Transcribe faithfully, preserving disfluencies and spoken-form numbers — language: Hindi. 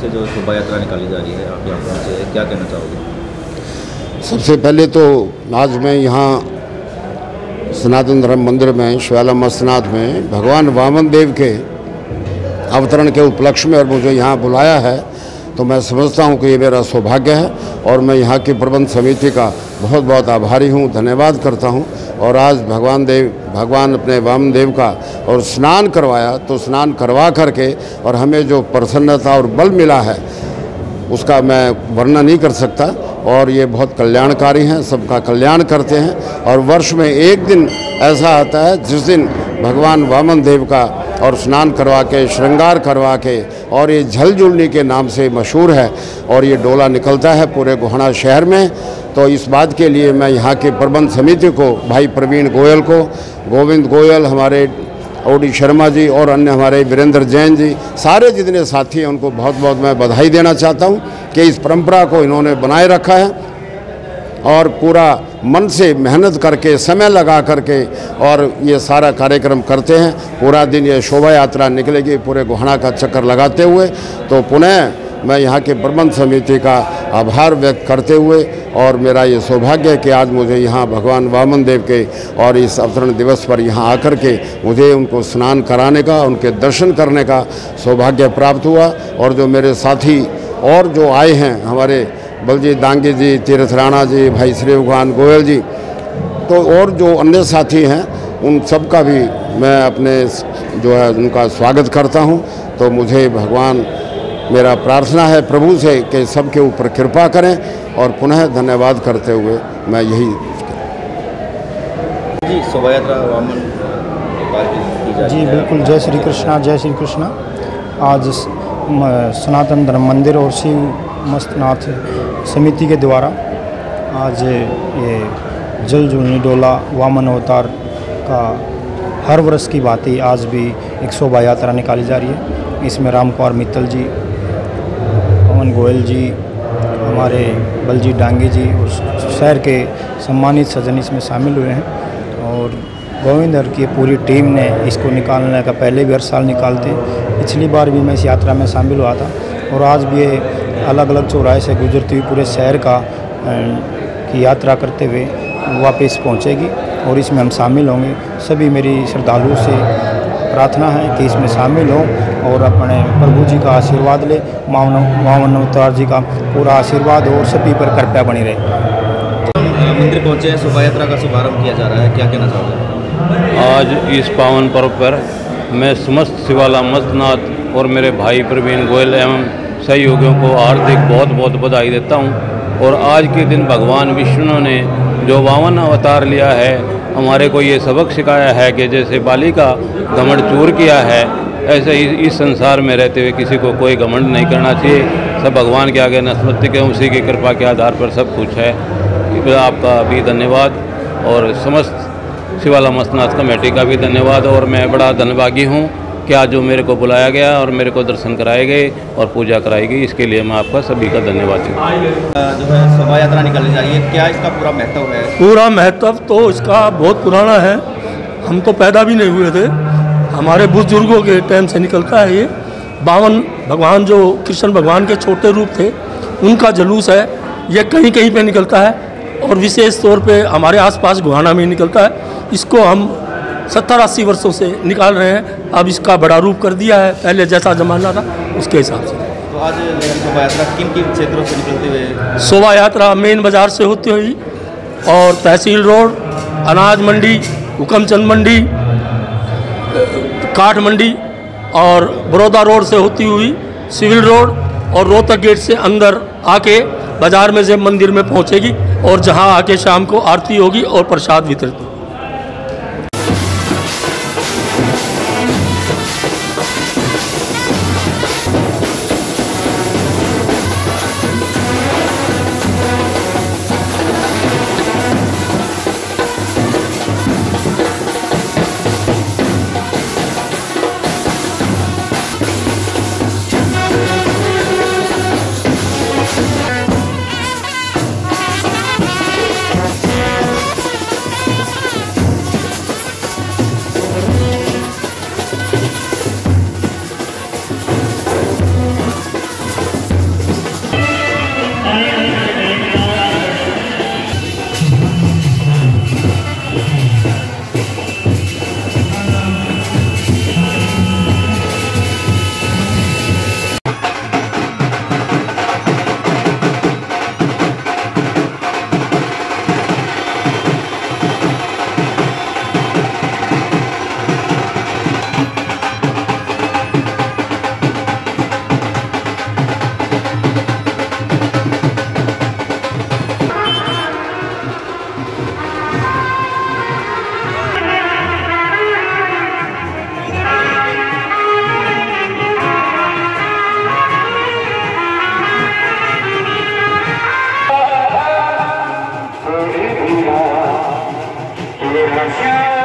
से जो शोभा यात्रा निकाली जा रही है, आप यहाँ पहुँचे, क्या कहना चाहोगे? सबसे पहले तो आज मैं यहाँ सनातन धर्म मंदिर में शिवाला मस्तनाथ में भगवान वामन देव के अवतरण के उपलक्ष्य में और मुझे यहाँ बुलाया है, तो मैं समझता हूँ कि ये मेरा सौभाग्य है और मैं यहाँ की प्रबंध समिति का बहुत बहुत आभारी हूँ, धन्यवाद करता हूँ। और आज भगवान देव भगवान अपने वामन देव का और स्नान करवाया, तो स्नान करवा करके और हमें जो प्रसन्नता और बल मिला है उसका मैं वर्णन नहीं कर सकता। और ये बहुत कल्याणकारी हैं, सबका कल्याण करते हैं। और वर्ष में एक दिन ऐसा आता है जिस दिन भगवान वामन देव का और स्नान करवा के, श्रृंगार करवा के, और ये झलझुलनी के नाम से मशहूर है और ये डोला निकलता है पूरे गोहाना शहर में। तो इस बात के लिए मैं यहाँ के प्रबंध समिति को, भाई प्रवीण गोयल को, गोविंद गोयल, हमारे ओडी शर्मा जी और अन्य हमारे वीरेंद्र जैन जी, सारे जितने साथी हैं उनको बहुत बहुत मैं बधाई देना चाहता हूँ कि इस परंपरा को इन्होंने बनाए रखा है और पूरा मन से मेहनत करके, समय लगा करके और ये सारा कार्यक्रम करते हैं। पूरा दिन ये शोभा यात्रा निकलेगी पूरे गोहाना का चक्कर लगाते हुए। तो पुनः मैं यहाँ के प्रबंध समिति का आभार व्यक्त करते हुए, और मेरा ये सौभाग्य है कि आज मुझे यहाँ भगवान वामन देव के और इस अवतरण दिवस पर यहाँ आकर के मुझे उनको स्नान कराने का, उनके दर्शन करने का सौभाग्य प्राप्त हुआ। और जो मेरे साथी और जो आए हैं, हमारे बलजीत दांगी जी, तीर्थ राणा जी, भाई श्री भगवान गोयल जी, तो और जो अन्य साथी हैं उन सब का भी मैं अपने जो है उनका स्वागत करता हूँ। तो मुझे भगवान, मेरा प्रार्थना है प्रभु से कि सबके ऊपर कृपा करें। और पुनः धन्यवाद करते हुए मैं यही जी शोभा यात्रा वामन जी बिल्कुल, जय श्री कृष्णा, जय श्री कृष्णा। आज सनातन धर्म मंदिर और शिव मस्तनाथ समिति के द्वारा आज ये झलझुलनी डोला वामन अवतार का हर वर्ष की बात ही आज भी एक शोभा यात्रा निकाली जा रही है। इसमें राम कुमार मित्तल जी, पवन गोयल जी, हमारे बलजीत डांगी जी और शहर के सम्मानित सज्जन इसमें शामिल हुए हैं। और गोविंदर की पूरी टीम ने इसको निकालने का पहले भी हर साल निकालते, पिछली बार भी मैं इस यात्रा में शामिल हुआ था। और आज भी ये अलग अलग चौराहे से गुजरती हुई पूरे शहर का की यात्रा करते हुए वापस पहुंचेगी और इसमें हम शामिल होंगे। सभी मेरी श्रद्धालुओं से प्रार्थना है कि इसमें शामिल हों और अपने प्रभु जी का आशीर्वाद ले, वामन अवतार जी का पूरा आशीर्वाद हो और सभी पर कृपा बनी रहे। मंदिर पहुँचे हैं, शोभा यात्रा का शुभारंभ किया जा रहा है, क्या कहना चाहोगे? आज इस पावन पर्व पर मैं समस्त शिवाला मस्तनाथ और मेरे भाई प्रवीण गोयल एवं सहयोगियों को हार्दिक बहुत बहुत बधाई देता हूँ। और आज के दिन भगवान विष्णु ने जो वामन अवतार लिया है, हमारे को ये सबक सिखाया है कि जैसे बाली का घमंड चूर किया है, ऐसे ही इस संसार में रहते हुए किसी को कोई घमंड नहीं करना चाहिए। सब भगवान के आगे नतमस्तक है, उसी की कृपा के आधार पर सब कुछ है। आपका भी धन्यवाद और समस्त शिवाला मस्तनाथ कमेटी का भी धन्यवाद। और मैं बड़ा धन्यवादी हूँ कि आज जो मेरे को बुलाया गया और मेरे को दर्शन कराए गए और पूजा कराई गई, इसके लिए मैं आपका सभी का धन्यवाद दूँ। जो है शोभा यात्रा निकाली जा रही है, क्या इसका पूरा महत्व है? पूरा महत्व तो इसका बहुत पुराना है, हम तो पैदा भी नहीं हुए थे, हमारे बुजुर्गों के टाइम से निकलता है। ये बावन भगवान जो कृष्ण भगवान के छोटे रूप थे उनका जुलूस है, ये कहीं कहीं पे निकलता है और विशेष तौर पे हमारे आसपास गोहाना में निकलता है। इसको हम सत्तर अस्सी वर्षों से निकाल रहे हैं, अब इसका बड़ा रूप कर दिया है, पहले जैसा जमाना था उसके हिसाब से। तो आज शोभा यात्रा किन किन क्षेत्रों से निकलते हुए? शोभा यात्रा मेन बाज़ार से होती हुई और तहसील रोड, अनाज मंडी, हुकमचंद मंडी, काठ मंडी और बड़ौदा रोड से होती हुई सिविल रोड और रोहतक गेट से अंदर आके बाज़ार में से मंदिर में पहुंचेगी और जहां आके शाम को आरती होगी और प्रसाद वितरित होगी। Hallelujah.